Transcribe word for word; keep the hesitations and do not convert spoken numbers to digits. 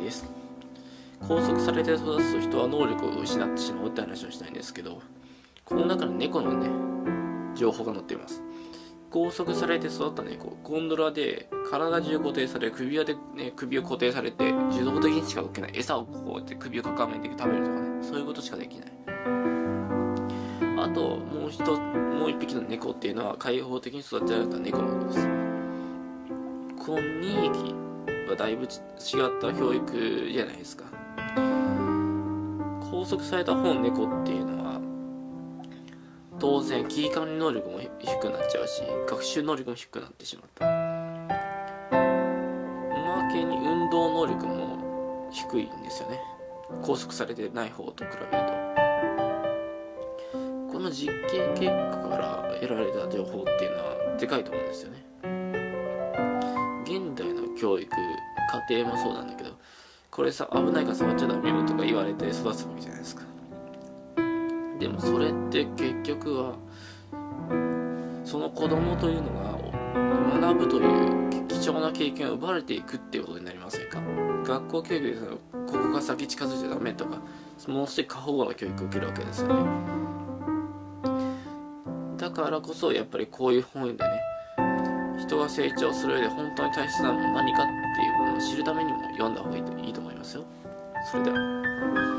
です。拘束されて育つと人は能力を失ってしまうって話をしたいんですけど、この中に猫のね情報が載っています。拘束されて育った猫、ゴンドラで体中固定され、首輪で、ね、首を固定されて自動的にしか動けない、餌をこうやって首をかかめて食べるとかね、そういうことしかできない。あともう一もう一匹の猫っていうのは開放的に育てられた猫のことです。このにひきはだいぶ違った教育じゃないですか。拘束された方の猫っていうのは当然危機管理能力も低くなっちゃうし、学習能力も低くなってしまった。おまけに運動能力も低いんですよね、拘束されてない方と比べると。この実験結果から得られた情報っていうのはでかいと思うんですよね。現代の教育、家庭もそうなんだけど、これさ危ないから触っちゃダメよとか言われて育つわけじゃないですか。でもそれって結局はその子供というのが学ぶという貴重な経験を奪われていくっていうことになりませんか。学校教育でここが先近づいちゃダメとか、もうすでに過保護な教育を受けるわけですよね。だからこそやっぱりこういう本でね、人が成長する上で本当に大切なもの何かっていうものを知るためにも読んだ方がいいと思いますよ。それでは。